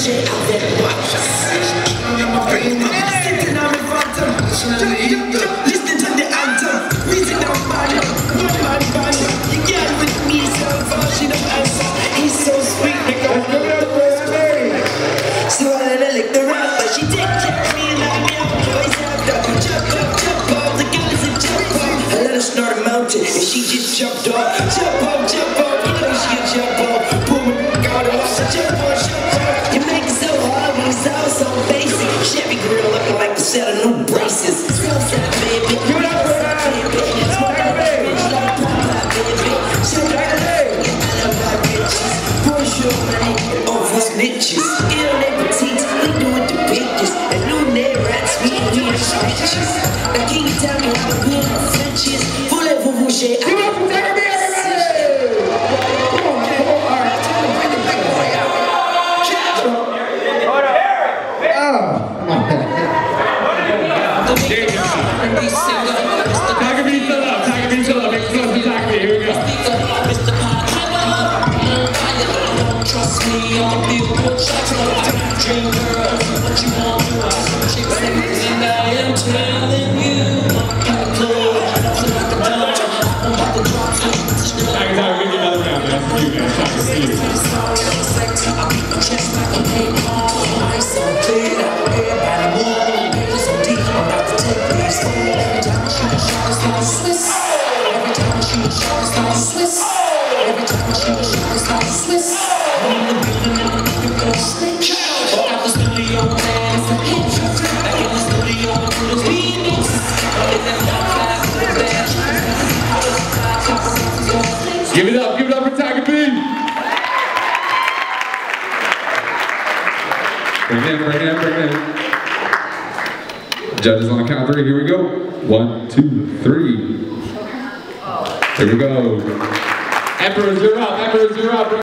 j'ai avec moi. Sitting on the bottom, listening to the anthem, reason down body, one man body. You get with me, so far she don't answer. He's so sweet, nigga. So I let her lick the rap, but she take care of me and I me up. Boys after, jump up, the guys and jump up. I let her start a mountain, and she just jumped off. Jump up, you know she a jump off. Boom, got her off, so jump off. You make it so hard when it's all so basic. Chevy grill looking like the set of new braces. Southside, baby. Give it up for that, baby. Smoke out, baby. Like Popeye, baby. Shake out, baby. I love my bitches. Push your money over snitches. Ill they petites, we do it the biggest. And new name rats, we do the snitches. Now can you tell me how to be in the Frenches? Voulez-vous bouger? Give it up for Tyger, everybody! Come on, man. All right, tell me, bring the big boy out. Tyger beat still up, Tyger beat still up, make close to Tyger beat, here we go. Trust me, I'm a big boy, dream girl, what you want to do, and I am telling you, Tyger, give me another round, man, for you, man, Tyger, see you. I beat my chest like a paintball, I'm so clear, everybody move, so deep, I'm about to take these fools. Every time I shoot a shot, it's like Swiss. Every time I shoot a shot, it's like Swiss. Every time I shoot a shot, it's like Swiss. I'm in the building and I'm looking for a snitch. Out the studio, man, it's a hit. Back in the studio, I'm doing this remix. Give it up for Tyger B. Bring it in. Judges on the count of 3, here we go. 1, 2, 3. Here we go. Emperors, you're up.